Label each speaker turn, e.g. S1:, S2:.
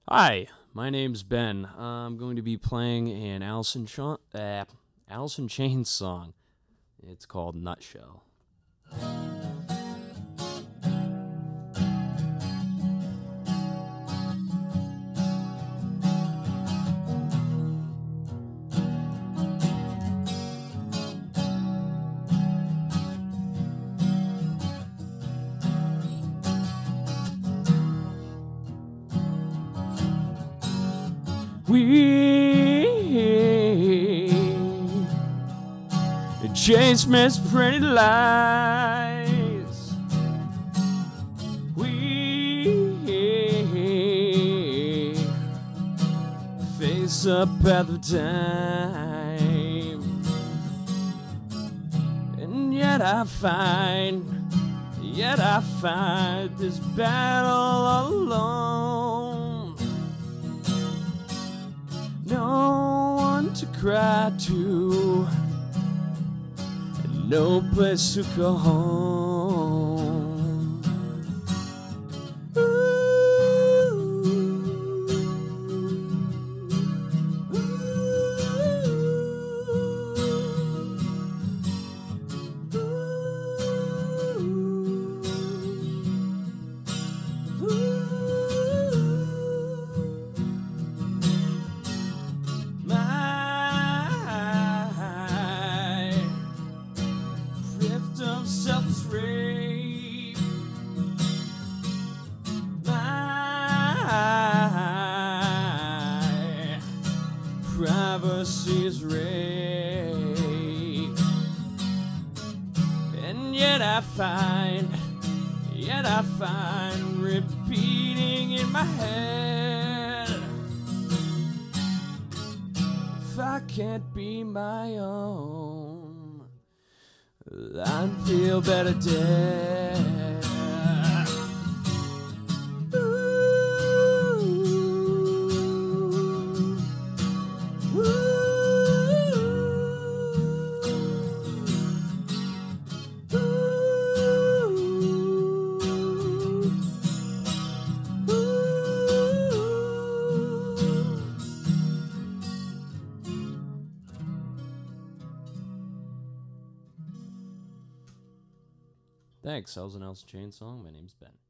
S1: Hi, my name's Ben. I'm going to be playing an Alice in Chains song. It's called Nutshell. We chase man's pretty lies. We face up at the time, and yet I find this battle all alone. No one to cry to, and no place to go home. Selfless rape. My privacy is raped, and yet I find repeating in my head, if I can't be my own, I'd feel better dead. Ooh, ooh, ooh, Thanks. That was an Alice in Chains song. My name's Ben.